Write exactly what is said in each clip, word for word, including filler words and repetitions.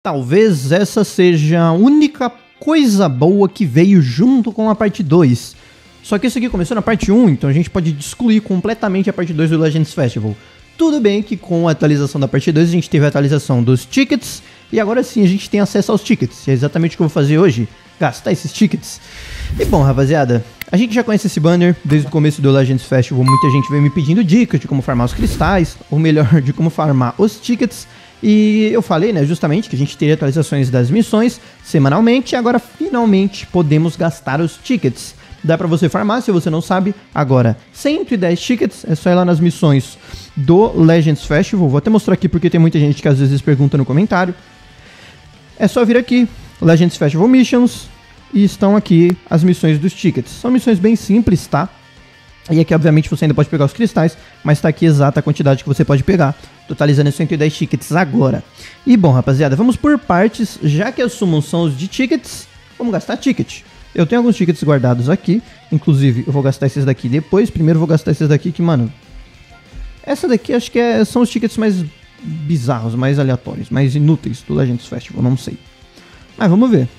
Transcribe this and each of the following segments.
Talvez essa seja a única coisa boa que veio junto com a parte dois. Só que isso aqui começou na parte um, então a gente pode excluir completamente a parte dois do Legends Festival. Tudo bem que com a atualização da parte dois a gente teve a atualização dos tickets e agora sim a gente tem acesso aos tickets. E é exatamente o que eu vou fazer hoje, gastar esses tickets. E bom, rapaziada, a gente já conhece esse banner desde o começo do Legends Festival. Muita gente veio me pedindo dicas de como farmar os cristais, ou melhor, de como farmar os tickets. E eu falei, né, justamente que a gente teria atualizações das missões semanalmente e agora finalmente podemos gastar os tickets. Dá pra você farmar, se você não sabe, agora cento e dez tickets, é só ir lá nas missões do Legends Festival. Vou até mostrar aqui porque tem muita gente que às vezes pergunta no comentário. É só vir aqui, Legends Festival Missions, e estão aqui as missões dos tickets. São missões bem simples, tá? E aqui, obviamente, você ainda pode pegar os cristais, mas tá aqui a exata quantidade que você pode pegar, totalizando cento e dez tickets agora. E bom, rapaziada, vamos por partes, já que as summons são os de tickets, vamos gastar ticket. Eu tenho alguns tickets guardados aqui, inclusive eu vou gastar esses daqui depois, primeiro eu vou gastar esses daqui que, mano... Essa daqui acho que é, são os tickets mais bizarros, mais aleatórios, mais inúteis do Legends Festival, não sei. Mas vamos ver.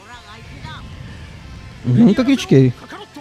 Nunca critiquei.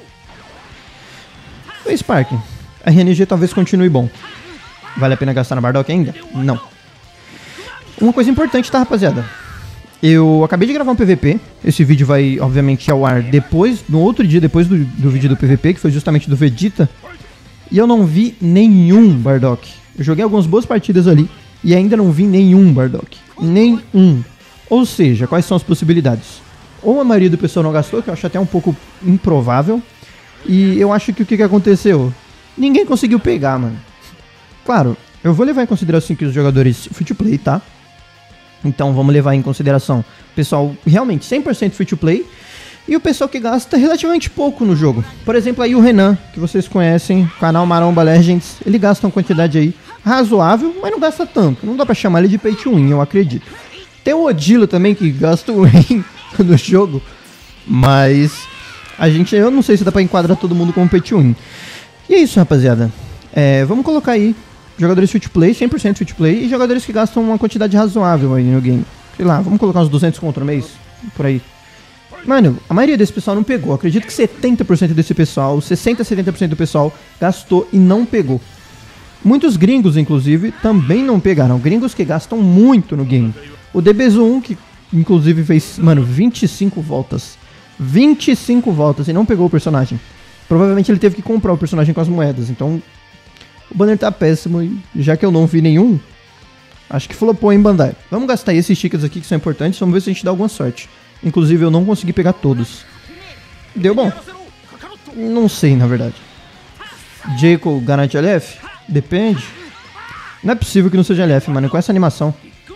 O Spark, a R N G talvez continue bom. Vale a pena gastar na Bardock ainda? Não. Uma coisa importante, tá, rapaziada? Eu acabei de gravar um P V P. Esse vídeo vai, obviamente, ao ar depois, no outro dia, depois do, do vídeo do P V P, que foi justamente do Vegeta. E eu não vi nenhum Bardock. Eu joguei algumas boas partidas ali e ainda não vi nenhum Bardock. Nenhum. Ou seja, quais são as possibilidades? Ou a maioria do pessoal não gastou, que eu acho até um pouco improvável. E eu acho que o que, que aconteceu? Ninguém conseguiu pegar, mano. Claro, eu vou levar em consideração que os jogadores free to play, tá? Então vamos levar em consideração o pessoal realmente cem por cento free to play e o pessoal que gasta relativamente pouco no jogo. Por exemplo, aí o Renan, que vocês conhecem, canal Maromba Legends, ele gasta uma quantidade aí razoável, mas não gasta tanto. Não dá pra chamar ele de pay to win, eu acredito. Tem o Odilo também, que gasta o win no jogo, mas a gente, eu não sei se dá pra enquadrar todo mundo como pay to win. E é isso, rapaziada. É, vamos colocar aí jogadores free to play, cem por cento free to play, e jogadores que gastam uma quantidade razoável aí no game. Sei lá, vamos colocar uns duzentos contra o mês, por aí. Mano, a maioria desse pessoal não pegou. Acredito que setenta por cento desse pessoal, sessenta, setenta por cento do pessoal gastou e não pegou. Muitos gringos, inclusive, também não pegaram. Gringos que gastam muito no game. O D B Z um, que inclusive fez, mano, vinte e cinco voltas. vinte e cinco voltas e não pegou o personagem. Provavelmente ele teve que comprar o personagem com as moedas, então o banner tá péssimo e já que eu não vi nenhum, acho que flopou em Bandai. Vamos gastar esses tickets aqui que são importantes, vamos ver se a gente dá alguma sorte. Inclusive eu não consegui pegar todos. Deu bom? Não sei, na verdade. Jacob garante L F? Depende. Não é possível que não seja L F, mano, com essa animação.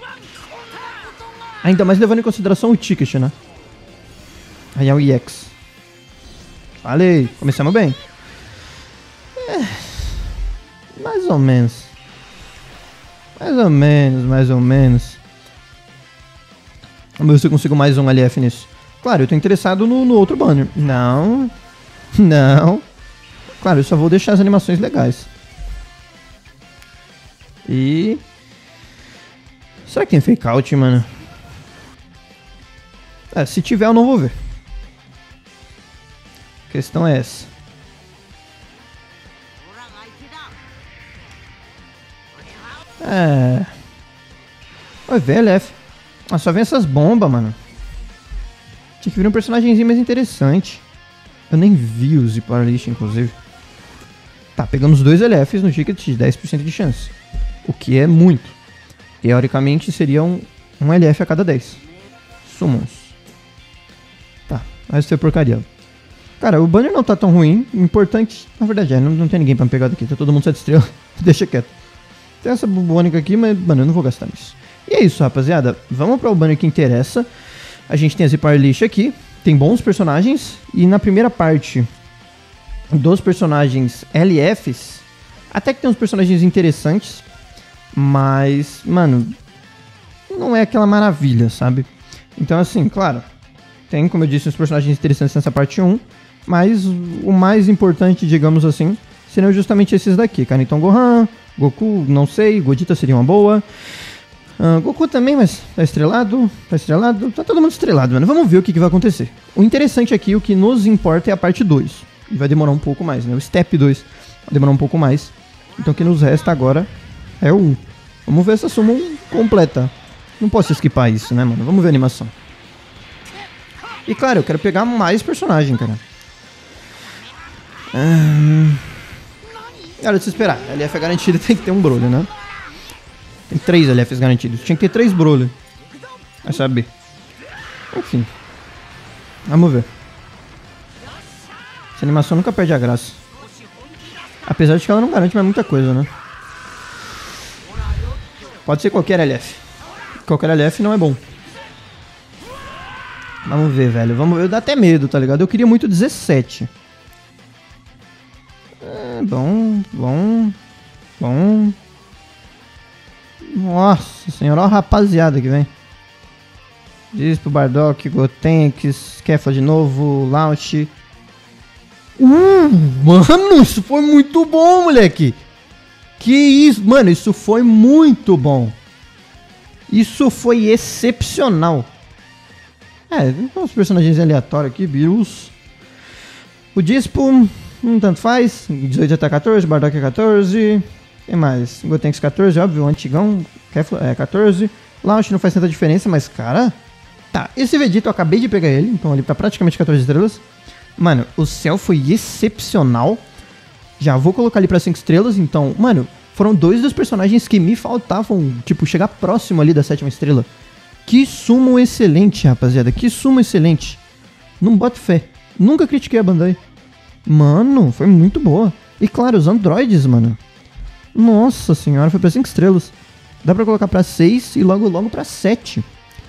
Ainda mais levando em consideração o ticket, né? Aí é o E X. Falei, começamos bem. É, mais ou menos. Mais ou menos, mais ou menos. Vamos ver se eu consigo mais um L F nisso. Claro, eu tô interessado no, no outro banner. Não. Não. Claro, eu só vou deixar as animações legais. E... será que tem fake out, mano? É, se tiver eu não vou ver. A questão é essa. É... vai ver L F. Ah, só vem essas bombas, mano. Tinha que vir um personagemzinho mais interessante. Eu nem vi o Ziparlist, inclusive. Tá, pegamos dois L Fs no ticket de dez por cento de chance. O que é muito. Teoricamente seria um, um L F a cada dez. Summons. Tá, mas isso é porcaria. Cara, o banner não tá tão ruim. O importante, na verdade é, não, não tem ninguém pra me pegar daqui. Tá todo mundo sete estrelas. Deixa quieto. Tem essa bubônica aqui, mas, mano, eu não vou gastar nisso. E é isso, rapaziada. Vamos para o banner que interessa. A gente tem a Ziparlist aqui. Tem bons personagens. E na primeira parte dos personagens L Fs, até que tem uns personagens interessantes. Mas, mano, não é aquela maravilha, sabe? Então, assim, claro, tem, como eu disse, uns personagens interessantes nessa parte um. Mas o mais importante, digamos assim, seriam justamente esses daqui. Kaniton Gohan, Goku, não sei. Godita seria uma boa. Uh, Goku também, mas tá estrelado, tá estrelado, tá todo mundo estrelado, mano. Vamos ver o que, que vai acontecer. O interessante aqui, o que nos importa é a parte dois. E vai demorar um pouco mais, né? O Step dois vai demorar um pouco mais. Então o que nos resta agora é o um. Vamos ver essa summon completa. Não posso esquipar isso, né, mano? Vamos ver a animação. E claro, eu quero pegar mais personagem, cara. Hum... Era de se esperar. L F é garantido, tem que ter um Broly, né? Tem três L Fs garantidos. Tinha que ter três Broly. Vai saber. Enfim. Vamos ver. Essa animação nunca perde a graça. Apesar de que ela não garante mais muita coisa, né? Pode ser qualquer L F. Qualquer L F não é bom. Vamos ver, velho. Vamos ver. Dá até medo, tá ligado? Eu queria muito dezessete. É, bom, bom, bom. Nossa senhora, olha a rapaziada que vem. Diz pro Bardock, Gotenks, Kefla de novo, Launch. Uh, mano, isso foi muito bom, moleque. Que isso, mano, isso foi muito bom. Isso foi excepcional. É, uns personagens aleatórios aqui, Beerus. O Dispo, um tanto faz. dezoito até quatorze, Bardock é quatorze. Tem mais? Gotenks quatorze, óbvio, o Antigão Kefla é quatorze. Launch não faz tanta diferença, mas cara... Tá, esse Vegeta eu acabei de pegar ele, então ele tá praticamente quatorze estrelas. Mano, o céu foi excepcional. Já vou colocar ele pra cinco estrelas, então... Mano, foram dois dos personagens que me faltavam, tipo, chegar próximo ali da sétima estrela. Que sumo excelente, rapaziada, que sumo excelente. Não boto fé. Nunca critiquei a Bandai. Mano, foi muito boa. E claro, os androides, mano. Nossa senhora, foi pra cinco estrelas. Dá pra colocar pra seis e logo logo pra sete.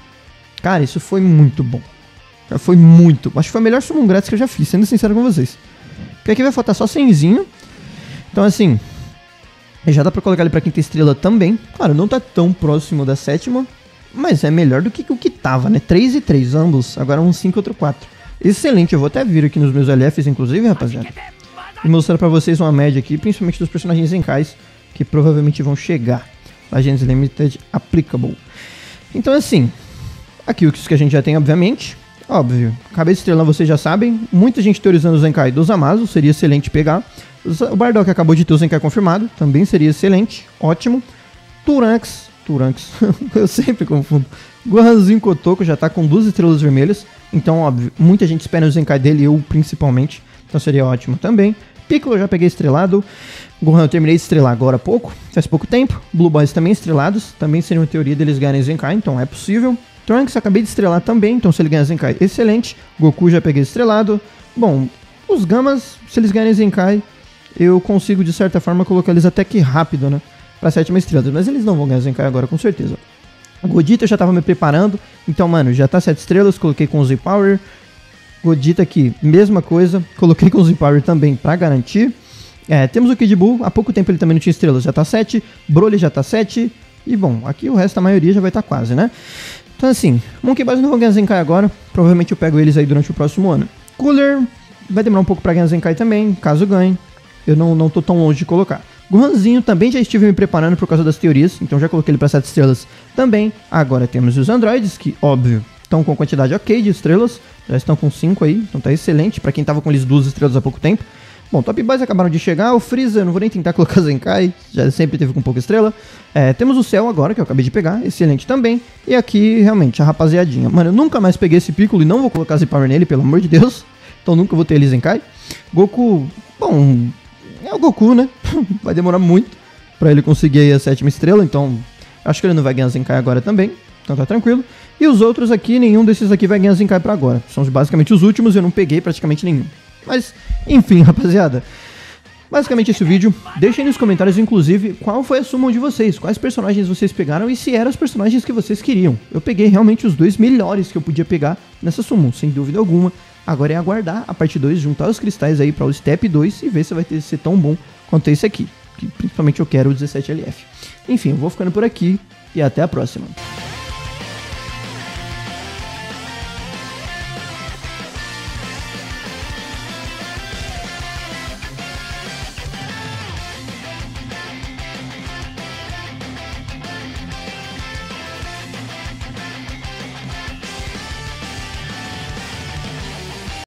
Cara, isso foi muito bom. Foi muito. Acho que foi a melhor summon grátis que eu já fiz, sendo sincero com vocês. Porque aqui vai faltar só cenzinho. Então assim, já dá pra colocar ele pra quinta estrela também. Claro, não tá tão próximo da sétima, mas é melhor do que o que tava, né? três e três, ambos. Agora um cinco e outro quatro. Excelente, eu vou até vir aqui nos meus L Fs, inclusive, rapaziada. E mostrar pra vocês uma média aqui, principalmente dos personagens Zenkais, que provavelmente vão chegar. Legends Limited Applicable. Então assim, aqui o que a gente já tem, obviamente. Óbvio, cabeça estrela vocês já sabem. Muita gente teorizando o Zenkai do Zamasu, seria excelente pegar. O Bardock acabou de ter o Zenkai confirmado, também seria excelente, ótimo. Turanks, Turanks, eu sempre confundo. Gohanzinho Kotoko já tá com duas estrelas vermelhas, então óbvio, muita gente espera o Zenkai dele, eu principalmente, então seria ótimo também. Piccolo eu já peguei estrelado. Gohan eu terminei de estrelar agora há pouco, faz pouco tempo. Blue Boys também estrelados, também seria uma teoria deles ganharem Zenkai, então é possível. Trunks acabei de estrelar também, então se ele ganhar Zenkai, excelente. Goku já peguei estrelado. Bom, os Gamas, se eles ganharem Zenkai, eu consigo de certa forma colocar eles até que rápido, né? Pra sétima estrela, mas eles não vão ganhar Zenkai agora, com certeza. Godita eu já tava me preparando, então mano, já tá sete estrelas, coloquei com o Z-Power. Godita aqui, mesma coisa, coloquei com o Z-Power também pra garantir. É, temos o Kid Buu, há pouco tempo ele também não tinha estrelas, já tá sete. Broly já tá sete. E bom, aqui o resto, a maioria já vai estar tá quase, né? Então assim, Monkey Boys não vão ganhar Zenkai agora, provavelmente eu pego eles aí durante o próximo ano. Cooler vai demorar um pouco pra ganhar Zenkai também, caso ganhe, eu não, não tô tão longe de colocar. Gohanzinho também já estive me preparando por causa das teorias, então já coloquei ele pra sete estrelas também. Agora temos os androides, que óbvio, estão com quantidade ok de estrelas, já estão com cinco aí, então tá excelente pra quem tava com eles duas estrelas há pouco tempo. Bom, Top Boys acabaram de chegar, o Freeza, eu não vou nem tentar colocar Zenkai, já sempre teve com pouca estrela. É, temos o Cell agora, que eu acabei de pegar, excelente também. E aqui, realmente, a rapaziadinha. Mano, eu nunca mais peguei esse Piccolo e não vou colocar Z-Power nele, pelo amor de Deus. Então nunca vou ter ele Zenkai. Goku, bom, é o Goku, né? Vai demorar muito pra ele conseguir aí a sétima estrela, então acho que ele não vai ganhar Zenkai agora também, então tá tranquilo. E os outros aqui, nenhum desses aqui vai ganhar Zenkai pra agora. São basicamente os últimos, eu não peguei praticamente nenhum. Mas, enfim, rapaziada, basicamente esse vídeo. Deixem nos comentários, inclusive, qual foi a summon de vocês, quais personagens vocês pegaram e se eram os personagens que vocês queriam. Eu peguei realmente os dois melhores que eu podia pegar nessa summon, sem dúvida alguma. Agora é aguardar a parte dois, juntar os cristais aí para o Step dois e ver se vai ter, ser tão bom quanto esse aqui, que principalmente eu quero o dezessete L F. Enfim, eu vou ficando por aqui e até a próxima.